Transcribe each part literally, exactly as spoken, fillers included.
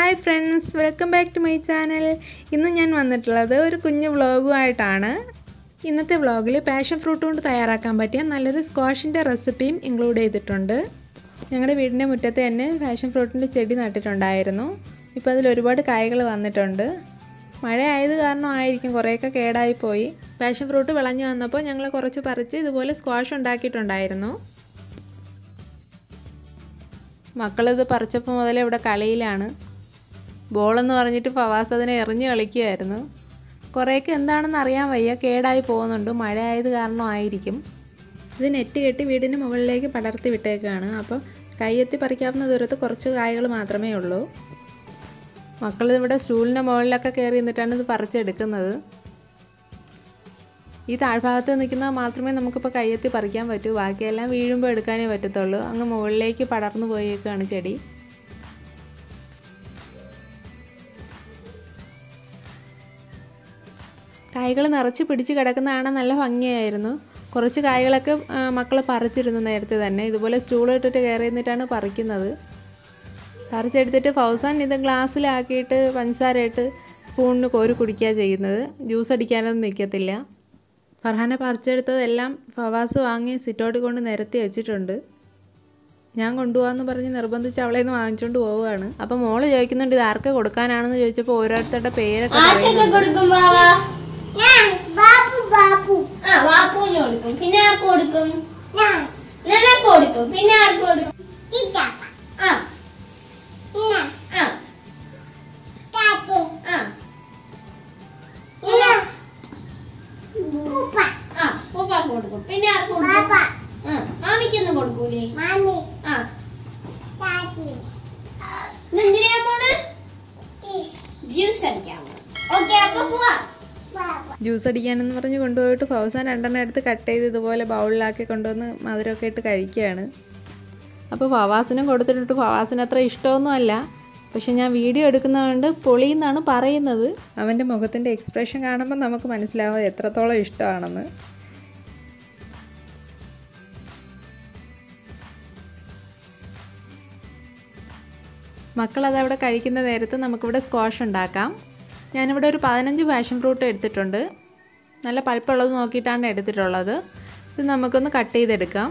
Hi friends, welcome back to my channel. ഇന്ന് ഞാൻ വന്നിട്ടുള്ളത് ഒരു കുഞ്ഞു വ്ലോഗുമായിട്ടാണ്. ഇന്നത്തെ വ്ലോഗിൽ പാഷൻ ഫ്രൂട്ട് കൊണ്ട് തയ്യാറാക്കാൻ പറ്റിയ നല്ലൊരു സ്ക്വാഷിൻ്റെ റെസിപ്പിയും ഇൻക്ലൂഡ് ചെയ്തിട്ടുണ്ട്. ഞങ്ങളുടെ വീടിൻ്റെ മുറ്റത്ത് തന്നെ പാഷൻ ഫ്രൂട്ടിൻ്റെ ചെടി നട്ടിട്ടുണ്ടായിരുന്നു. ഇപ്പോൾ അതിൽ ഒരുപാട് കായ്കൾ വന്നിട്ടുണ്ട്. മഴ ആയത് കാരണമായിരിക്കും കുറേയൊക്കെ കേടായി പോയി. പാഷൻ ഫ്രൂട്ട് വിളഞ്ഞു വന്നപ്പോൾ ഞങ്ങൾ കുറച്ച് പറിച്ച് ഇതുപോലെ സ്ക്വാഷ് ഉണ്ടാക്കിയിട്ടുണ്ടായിരുന്നു. മക്കളിത് പറിച്ചപ്പോൾ മുതൽ ഇവിടെ കളിയിലാണ്. ബോളെന്ന് പറഞ്ഞിട്ട് ഫവാസ് അതിനെ എറിഞ്ഞ് കളിക്കുകയായിരുന്നു. കുറേയൊക്കെ എന്താണെന്ന് അറിയാൻ വയ്യ, കേടായി പോകുന്നുണ്ട്. മഴ ആയത് കാരണമായിരിക്കും. ഇത് നെറ്റ് കെട്ടി വീടിന് മുകളിലേക്ക് പടർത്തി വിട്ടേക്കാണ്. അപ്പോൾ കൈയെത്തി പറിക്കാവുന്ന ദൂരത്ത് കുറച്ച് കായ്കൾ മാത്രമേ ഉള്ളൂ. മക്കളിവിടെ സ്റ്റൂളിൻ്റെ മുകളിലൊക്കെ കയറി നിന്നിട്ടാണ് ഇത് പറിച്ചെടുക്കുന്നത്. ഈ താഴ്ഭാഗത്ത് നിൽക്കുന്നത് മാത്രമേ നമുക്കിപ്പോൾ കൈയെത്തി പറിക്കാൻ പറ്റൂ. ബാക്കിയെല്ലാം വീഴുമ്പോൾ എടുക്കാനേ പറ്റത്തുള്ളൂ. അങ്ങ് മുകളിലേക്ക് പടർന്നു പോയേക്കാണ് ചെടി. കായ്കൾ നിറച്ച് പിടിച്ച് കിടക്കുന്ന കാണാൻ നല്ല ഭംഗിയായിരുന്നു. കുറച്ച് കായ്കളൊക്കെ മക്കൾ പറിച്ചിരുന്നു നേരത്തെ തന്നെ. ഇതുപോലെ സ്റ്റൂൾ ഇട്ടിട്ട് കയറി നിന്നിട്ടാണ് പറിക്കുന്നത്. പറിച്ചെടുത്തിട്ട് ഫൗസാൻ ഇത് ഗ്ലാസ്സിലാക്കിയിട്ട് പഞ്ചസാര ഇട്ട് സ്പൂണിന് കോരി കുടിക്കുക ചെയ്യുന്നത്. ജ്യൂസ് അടിക്കാനൊന്നും നിൽക്കത്തില്ല. ഫർഹാനെ പറിച്ചെടുത്തതെല്ലാം ഫവാസ് വാങ്ങി സിറ്റോട്ടിൽ കൊണ്ട് നിരത്തി വെച്ചിട്ടുണ്ട്. ഞാൻ കൊണ്ടുപോകാമെന്ന് പറഞ്ഞ് നിർബന്ധിച്ച് അവളെ നിന്ന് വാങ്ങിച്ചുകൊണ്ട് പോവുകയാണ്. അപ്പം മോള് ചോദിക്കുന്നുണ്ട് ഇത് ആർക്ക് കൊടുക്കാനാണെന്ന് ചോദിച്ചപ്പോൾ ഓരോരുത്തരുടെ പേരൊക്കെ പറയുന്നുണ്ട്. പിന്നെ ആർക്ക് കൊടുക്കും? നിനക്ക് കൊടുക്കും. പിന്നെ ആർക്ക് കൊടുക്കും? കൊടുക്കും. പിന്നെ ആർക്ക് കൊടുക്കും? മാമിക്കൊന്നും കൊടുക്കൂലേ? എന്തിനാ പോണ്? ജ്യൂസ് അടിക്കാൻ. ഓക്കെ, അപ്പൊ പോവാ. ജ്യൂസ് അടിക്കാനെന്ന് പറഞ്ഞ് കൊണ്ടുപോയിട്ട് ഫൗസാൻ രണ്ടെണ്ണം എടുത്ത് കട്ട് ചെയ്ത് ഇതുപോലെ ബൗളിലാക്കി കൊണ്ടുവന്ന് മധുരമൊക്കെ ഇട്ട് കഴിക്കുകയാണ്. അപ്പോൾ ഫവാസിനും കൊടുത്തിട്ട് ഫവാസിന് അത്ര ഇഷ്ടമൊന്നും അല്ല. പക്ഷെ ഞാൻ വീഡിയോ എടുക്കുന്നതുകൊണ്ട് പൊളിയെന്നാണ് പറയുന്നത്. അവൻ്റെ മുഖത്തിൻ്റെ എക്സ്പ്രഷൻ കാണുമ്പോൾ നമുക്ക് മനസ്സിലാവും എത്രത്തോളം ഇഷ്ടമാണെന്ന്. മക്കളതവിടെ കഴിക്കുന്ന നേരത്ത് നമുക്കിവിടെ സ്ക്വാഷ് ഉണ്ടാക്കാം. ഞാനിവിടെ ഒരു പതിനഞ്ച് പാഷൻ ഫ്രൂട്ട് എടുത്തിട്ടുണ്ട്. നല്ല പഴുപ്പുള്ളത് നോക്കിയിട്ടാണ് എടുത്തിട്ടുള്ളത്. ഇത് നമുക്കൊന്ന് കട്ട് ചെയ്തെടുക്കാം.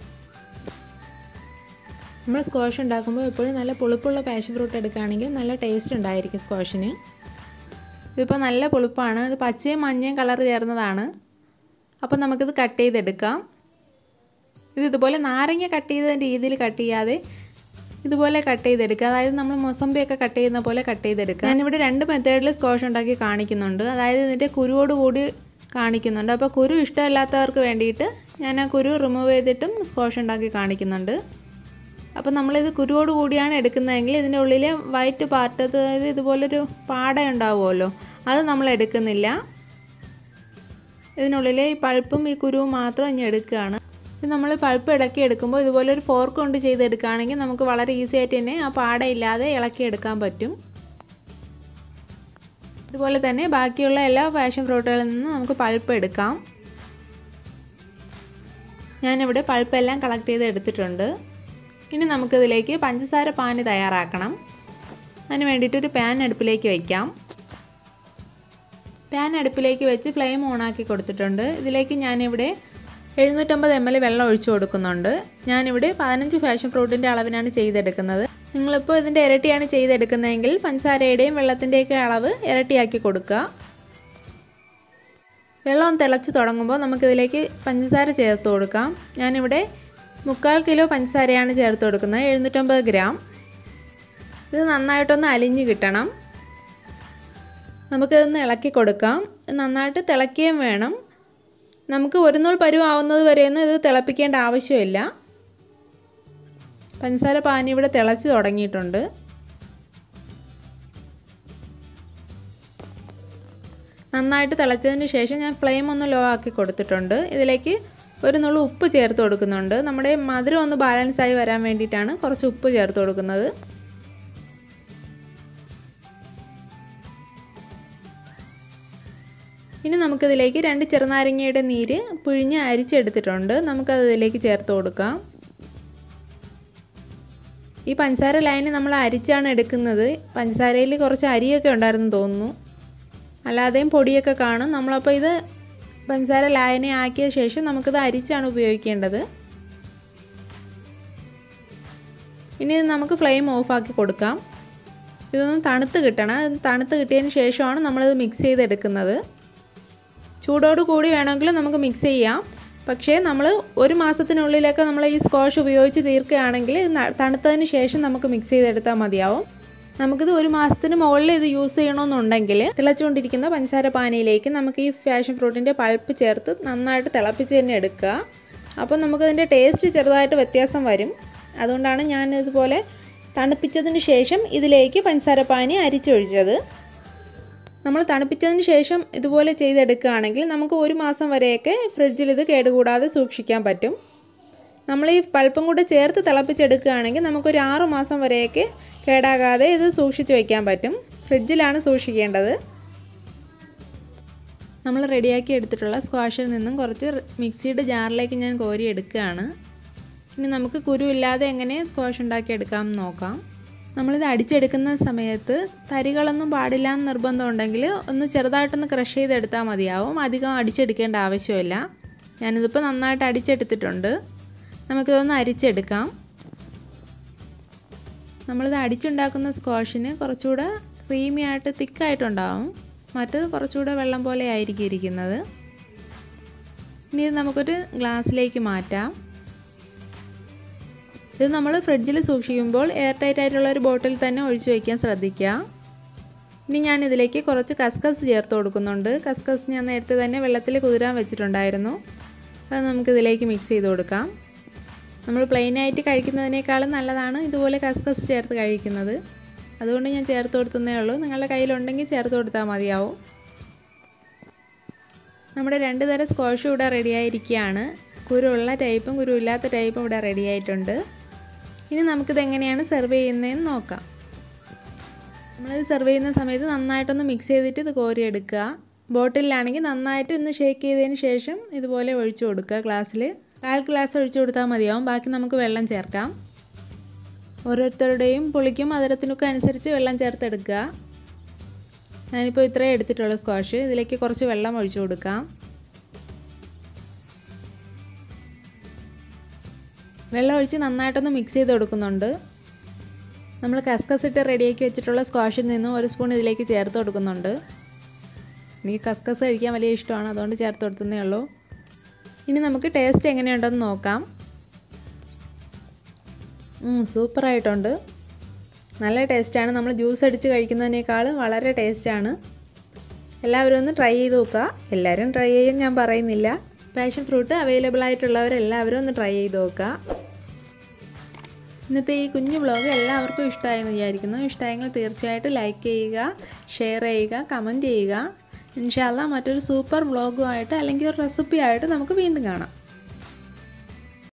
നമ്മൾ സ്ക്വാഷ് ഉണ്ടാക്കുമ്പോൾ എപ്പോഴും നല്ല പുളിപ്പുള്ള പാഷൻ ഫ്രൂട്ട് എടുക്കുകയാണെങ്കിൽ നല്ല ടേസ്റ്റ് ഉണ്ടായിരിക്കും സ്ക്വാഷിന്. ഇതിപ്പോൾ നല്ല പുളിപ്പാണ്. ഇത് പച്ചയും മഞ്ഞയും കളർ ചേർന്നതാണ്. അപ്പോൾ നമുക്കിത് കട്ട് ചെയ്തെടുക്കാം. ഇത് ഇതുപോലെ നാരങ്ങ കട്ട് ചെയ്ത രീതിയിൽ കട്ട് ചെയ്യാതെ ഇതുപോലെ കട്ട് ചെയ്തെടുക്കുക. അതായത് നമ്മൾ മൊസമ്പിയൊക്കെ കട്ട് ചെയ്യുന്ന പോലെ കട്ട് ചെയ്തെടുക്കുക. ഞാനിവിടെ രണ്ട് മെത്തേഡിൽ സ്ക്വാഷ് ഉണ്ടാക്കി കാണിക്കുന്നുണ്ട്. അതായത് ഇതിൻ്റെ കുരുവോട് കൂടി കാണിക്കുന്നുണ്ട്. അപ്പോൾ കുരു ഇഷ്ടമില്ലാത്തവർക്ക് വേണ്ടിയിട്ട് ഞാൻ ആ കുരു റിമൂവ് ചെയ്തിട്ടും സ്ക്വാഷ് ഉണ്ടാക്കി കാണിക്കുന്നുണ്ട്. അപ്പോൾ നമ്മളിത് കുരുവോട് കൂടിയാണ് എടുക്കുന്നതെങ്കിൽ ഇതിൻ്റെ ഉള്ളിലെ വൈറ്റ് പാർട്ട്, അതായത് ഇതുപോലൊരു പാട ഉണ്ടാവുമല്ലോ, അത് നമ്മൾ എടുക്കുന്നില്ല. ഇതിനുള്ളിലെ ഈ പൾപ്പും ഈ കുരുവും മാത്രം ഇനി എടുക്കുകയാണ്. ഇത് നമ്മൾ പൾപ്പ് ഇളക്കി എടുക്കുമ്പോൾ ഇതുപോലെ ഒരു ഫോർക്ക് കൊണ്ട് ചെയ്തെടുക്കുകയാണെങ്കിൽ നമുക്ക് വളരെ ഈസി ആയിട്ട് തന്നെ ആ പാടയില്ലാതെ ഇളക്കിയെടുക്കാൻ പറ്റും. ഇതുപോലെ തന്നെ ബാക്കിയുള്ള എല്ലാ പാഷൻ ഫ്രൂട്ടുകളിൽ നിന്നും നമുക്ക് പൾപ്പ് എടുക്കാം. ഞാനിവിടെ പൾപ്പെല്ലാം കളക്ട് ചെയ്ത് എടുത്തിട്ടുണ്ട്. ഇനി നമുക്കിതിലേക്ക് പഞ്ചസാര പാനി തയ്യാറാക്കണം. അതിന് വേണ്ടിയിട്ടൊരു പാൻ അടുപ്പിലേക്ക് വയ്ക്കാം. പാൻ അടുപ്പിലേക്ക് വെച്ച് ഫ്ലെയിം ഓണാക്കി കൊടുത്തിട്ടുണ്ട്. ഇതിലേക്ക് ഞാനിവിടെ എഴുന്നൂറ്റമ്പത് എം എൽ വെള്ളം ഒഴിച്ചു കൊടുക്കുന്നുണ്ട്. ഞാനിവിടെ പതിനഞ്ച് പാഷൻ ഫ്രൂട്ടിൻ്റെ അളവിനാണ് ചെയ്തെടുക്കുന്നത്. നിങ്ങളിപ്പോൾ ഇതിൻ്റെ ഇരട്ടിയാണ് ചെയ്തെടുക്കുന്നതെങ്കിൽ പഞ്ചസാരയുടെയും വെള്ളത്തിൻ്റെയൊക്കെ അളവ് ഇരട്ടിയാക്കി കൊടുക്കുക. വെള്ളം തിളച്ച് തുടങ്ങുമ്പോൾ നമുക്കിതിലേക്ക് പഞ്ചസാര ചേർത്ത് കൊടുക്കാം. ഞാനിവിടെ മുക്കാൽ കിലോ പഞ്ചസാരയാണ് ചേർത്ത് കൊടുക്കുന്നത്, എഴുന്നൂറ്റമ്പത് ഗ്രാം. ഇത് നന്നായിട്ടൊന്ന് അലിഞ്ഞ് കിട്ടണം. നമുക്കിതൊന്ന് ഇളക്കി കൊടുക്കാം. നന്നായിട്ട് തിളയ്ക്കുകയും വേണം. നമുക്ക് ഒരു നൂൽ പരുവാവുന്നത് വരെയൊന്നും ഇത് തിളപ്പിക്കേണ്ട ആവശ്യമില്ല. പഞ്ചസാര പാനി ഇവിടെ തിളച്ച് തുടങ്ങിയിട്ടുണ്ട്. നന്നായിട്ട് തിളച്ചതിന് ശേഷം ഞാൻ ഫ്ലെയിം ഒന്ന് ലോ ആക്കി കൊടുത്തിട്ടുണ്ട്. ഇതിലേക്ക് ഒരു നുള്ളു ഉപ്പ് ചേർത്ത് കൊടുക്കുന്നുണ്ട്. നമ്മുടെ മധുരം ഒന്ന് ബാലൻസായി വരാൻ വേണ്ടിയിട്ടാണ് കുറച്ച് ഉപ്പ് ചേർത്ത് കൊടുക്കുന്നത്. ഇനി നമുക്കിതിലേക്ക് രണ്ട് ചെറുനാരങ്ങയുടെ നീര് പിഴിഞ്ഞ് അരിച്ചെടുത്തിട്ടുണ്ട്. നമുക്കതിലേക്ക് ചേർത്ത് കൊടുക്കാം. ഈ പഞ്ചസാര ലായനി നമ്മൾ അരിച്ചാണ് എടുക്കുന്നത്. പഞ്ചസാരയിൽ കുറച്ച് അരിയൊക്കെ ഉണ്ടായിരുന്നു തോന്നുന്നു, അല്ലാതെയും പൊടിയൊക്കെ കാണും. നമ്മളപ്പോൾ ഇത് പഞ്ചസാര ലായനി ആക്കിയ ശേഷം നമുക്കിത് അരിച്ചാണ് ഉപയോഗിക്കേണ്ടത്. ഇനി നമുക്ക് ഫ്ലെയിം ഓഫാക്കി കൊടുക്കാം. ഇതൊന്ന് തണുത്ത് കിട്ടണം. തണുത്ത് കിട്ടിയതിന് ശേഷമാണ് നമ്മളിത് മിക്സ് ചെയ്തെടുക്കുന്നത്. ചൂടോട് കൂടി വേണമെങ്കിൽ നമുക്ക് മിക്സ് ചെയ്യാം. പക്ഷേ നമ്മൾ ഒരു മാസത്തിനുള്ളിലൊക്കെ നമ്മൾ ഈ സ്ക്വാഷ് ഉപയോഗിച്ച് തീർക്കുകയാണെങ്കിൽ തണുത്തതിന് ശേഷം നമുക്ക് മിക്സ് ചെയ്തെടുത്താൽ മതിയാവും. നമുക്കിത് ഒരു മാസത്തിന് മുകളിൽ ഇത് യൂസ് ചെയ്യണമെന്നുണ്ടെങ്കിൽ തിളച്ചുകൊണ്ടിരിക്കുന്ന പഞ്ചസാര പാനിയിലേക്ക് നമുക്ക് ഈ പാഷൻ ഫ്രൂട്ടിൻ്റെ പൾപ്പ് ചേർത്ത് നന്നായിട്ട് തിളപ്പിച്ച് തന്നെ എടുക്കുക. അപ്പോൾ നമുക്കതിൻ്റെ ടേസ്റ്റ് ചെറുതായിട്ട് വ്യത്യാസം വരും. അതുകൊണ്ടാണ് ഞാൻ ഇതുപോലെ തണുപ്പിച്ചതിന് ശേഷം ഇതിലേക്ക് പഞ്ചസാര പാനി അരിച്ചൊഴിച്ചത്. നമ്മൾ തണുപ്പിച്ചതിന് ശേഷം ഇതുപോലെ ചെയ്തെടുക്കുകയാണെങ്കിൽ നമുക്ക് ഒരു മാസം വരെയൊക്കെ ഫ്രിഡ്ജിൽ ഇത് കേടുകൂടാതെ സൂക്ഷിക്കാൻ പറ്റും. നമ്മൾ ഈ പൾപ്പും കൂടെ ചേർത്ത് തിളപ്പിച്ചെടുക്കുകയാണെങ്കിൽ നമുക്കൊരു ആറു മാസം വരെയൊക്കെ കേടാകാതെ ഇത് സൂക്ഷിച്ച് വയ്ക്കാൻ പറ്റും. ഫ്രിഡ്ജിലാണ് സൂക്ഷിക്കേണ്ടത്. നമ്മൾ റെഡിയാക്കി എടുത്തിട്ടുള്ള സ്ക്വാഷിൽ നിന്നും കുറച്ച് മിക്സിയുടെ ജാറിലേക്ക് ഞാൻ കോരി എടുക്കുകയാണ്. ഇനി നമുക്ക് കുരുവില്ലാതെ എങ്ങനെ സ്ക്വാഷ് ഉണ്ടാക്കിയെടുക്കാം എന്ന് നോക്കാം. നമ്മളിത് അടിച്ചെടുക്കുന്ന സമയത്ത് തരികളൊന്നും പാടില്ല എന്ന് നിർബന്ധം ഉണ്ടെങ്കിൽ ഒന്ന് ചെറുതായിട്ടൊന്ന് ക്രഷ് ചെയ്തെടുത്താൽ മതിയാവും. അധികം അടിച്ചെടുക്കേണ്ട ആവശ്യമില്ല. ഞാനിതിപ്പോൾ നന്നായിട്ട് അടിച്ചെടുത്തിട്ടുണ്ട്. നമുക്കിതൊന്ന് അരിച്ചെടുക്കാം. നമ്മളിത് അടിച്ചുണ്ടാക്കുന്ന സ്ക്വാഷിന് കുറച്ചുകൂടെ ക്രീമി ആയിട്ട് തിക്കായിട്ടുണ്ടാവും. മറ്റത് കുറച്ചുകൂടെ വെള്ളം പോലെ ആയിരിക്കും ഇരിക്കുന്നത്. ഇനി ഇത് നമുക്കൊരു ഗ്ലാസ്സിലേക്ക് മാറ്റാം. ഇത് നമ്മൾ ഫ്രിഡ്ജിൽ സൂക്ഷിക്കുമ്പോൾ എയർ ടൈറ്റ് ആയിട്ടുള്ള ഒരു ബോട്ടിൽ തന്നെ ഒഴിച്ചു വയ്ക്കാൻ ശ്രദ്ധിക്കുക. ഇനി ഞാൻ ഇതിലേക്ക് കുറച്ച് കസ്കസ് ചേർത്ത് കൊടുക്കുന്നുണ്ട്. കസ്കസ് ഞാൻ നേരത്തെ തന്നെ വെള്ളത്തിൽ കുതിരാൻ വെച്ചിട്ടുണ്ടായിരുന്നു. അത് നമുക്കിതിലേക്ക് മിക്സ് ചെയ്ത് കൊടുക്കാം. നമ്മൾ പ്ലെയിനായിട്ട് കഴിക്കുന്നതിനേക്കാളും നല്ലതാണ് ഇതുപോലെ കസ്കസ് ചേർത്ത് കഴിക്കുന്നത്. അതുകൊണ്ട് ഞാൻ ചേർത്ത് കൊടുത്തതേ ഉള്ളൂ. നിങ്ങളുടെ കയ്യിലുണ്ടെങ്കിൽ ചേർത്ത് കൊടുത്താൽ മതിയാവും. നമ്മുടെ രണ്ട് തരം സ്ക്വാഷും ഇവിടെ റെഡിയായിരിക്കുകയാണ്. കുരുള്ള ടൈപ്പും കുരുവില്ലാത്ത ടൈപ്പും ഇവിടെ റെഡിയായിട്ടുണ്ട്. ഇനി നമുക്കിത് എങ്ങനെയാണ് സെർവ് ചെയ്യുന്നതെന്ന് നോക്കാം. നമ്മളിത് സെർവ് ചെയ്യുന്ന സമയത്ത് നന്നായിട്ടൊന്ന് മിക്സ് ചെയ്തിട്ട് ഇത് കോരിയെടുക്കുക. ബോട്ടിലാണെങ്കിൽ നന്നായിട്ട് ഒന്ന് ഷേക്ക് ചെയ്തതിന് ശേഷം ഇതുപോലെ ഒഴിച്ചു കൊടുക്കുക. ഗ്ലാസ്സിൽ കാൽ ഗ്ലാസ് ഒഴിച്ചു കൊടുത്താൽ മതിയാവും. ബാക്കി നമുക്ക് വെള്ളം ചേർക്കാം. ഓരോരുത്തരുടെയും പുളിക്കും മധുരത്തിനൊക്കെ അനുസരിച്ച് വെള്ളം ചേർത്തെടുക്കുക. ഞാനിപ്പോൾ ഇത്രയും എടുത്തിട്ടുള്ള സ്ക്വാഷ്. ഇതിലേക്ക് കുറച്ച് വെള്ളം ഒഴിച്ചു കൊടുക്കാം. വെള്ളം ഒഴിച്ച് നന്നായിട്ടൊന്ന് മിക്സ് ചെയ്ത് കൊടുക്കുന്നുണ്ട്. നമ്മൾ കസ്കസ് ഇട്ട് റെഡിയാക്കി വെച്ചിട്ടുള്ള സ്ക്വാഷിൽ നിന്നും ഒരു സ്പൂൺ ഇതിലേക്ക് ചേർത്ത് കൊടുക്കുന്നുണ്ട്. എനിക്ക് കസ്കസ് കഴിക്കാൻ വലിയ ഇഷ്ടമാണ്, അതുകൊണ്ട് ചേർത്ത് കൊടുത്തതേ ഉള്ളൂ. ഇനി നമുക്ക് ടേസ്റ്റ് എങ്ങനെയുണ്ടെന്ന് നോക്കാം. സൂപ്പറായിട്ടുണ്ട്. നല്ല ടേസ്റ്റാണ്. നമ്മൾ ജ്യൂസ് അടിച്ച് കഴിക്കുന്നതിനേക്കാളും വളരെ ടേസ്റ്റാണ്. എല്ലാവരും ഒന്ന് ട്രൈ ചെയ്ത് നോക്കുക. എല്ലാവരും ട്രൈ ചെയ്യാൻ ഞാൻ പറയുന്നില്ല. പാഷൻ ഫ്രൂട്ട് അവൈലബിൾ ആയിട്ടുള്ളവരെല്ലാവരും ഒന്ന് ട്രൈ ചെയ്ത് നോക്കുക. ഇന്നത്തെ ഈ കുഞ്ഞു വ്ളോഗ് എല്ലാവർക്കും ഇഷ്ടമായെന്ന് വിചാരിക്കുന്നു. ഇഷ്ടമായെങ്കിൽ തീർച്ചയായിട്ടും ലൈക്ക് ചെയ്യുക, ഷെയർ ചെയ്യുക, കമൻറ്റ് ചെയ്യുക. ഇൻഷാ അല്ലാഹ് മറ്റൊരു സൂപ്പർ വ്ളോഗുമായിട്ട് അല്ലെങ്കിൽ ഒരു റെസിപ്പി ആയിട്ട് നമുക്ക് വീണ്ടും കാണാം.